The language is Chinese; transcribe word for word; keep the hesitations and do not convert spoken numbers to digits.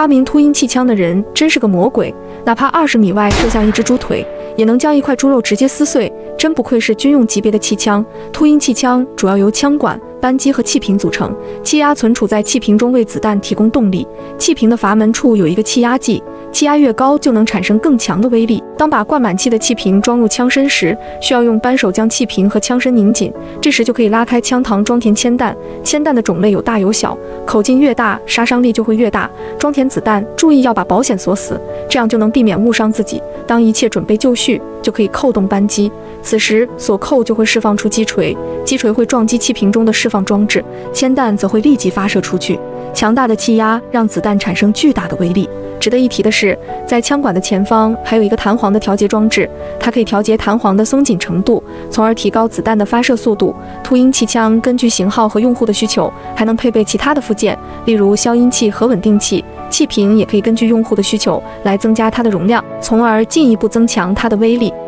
发明秃鹰气枪的人真是个魔鬼，哪怕二十米外射向一只猪腿，也能将一块猪肉直接撕碎，真不愧是军用级别的气枪。秃鹰气枪主要由枪管、扳机和气瓶组成，气压存储在气瓶中，为子弹提供动力。气瓶的阀门处有一个气压计，气压越高就能产生更强的威力。当把灌满气的气瓶装入枪身时，需要用扳手将气瓶和枪身拧紧，这时就可以拉开枪膛装填铅弹。铅弹的种类有大有小，口径越大，杀伤力就会越大。装填子弹注意要把保险锁死，这样就能避免误伤自己。当一切准备就绪，就可以扣动扳机，此时锁扣就会释放出击锤，击锤会撞击气瓶中的释放装置，铅弹则会立即发射出去。强大的气压让子弹产生巨大的威力。值得一提的是，在枪管的前方还有一个弹簧的调节装置，它可以调节弹簧的松紧程度，从而提高子弹的发射速度。秃鹰气枪根据型号和用户的需求，还能配备其他的附件，例如消音器和稳定器。气瓶也可以根据用户的需求来增加它的容量，从而进一步增强它的威力。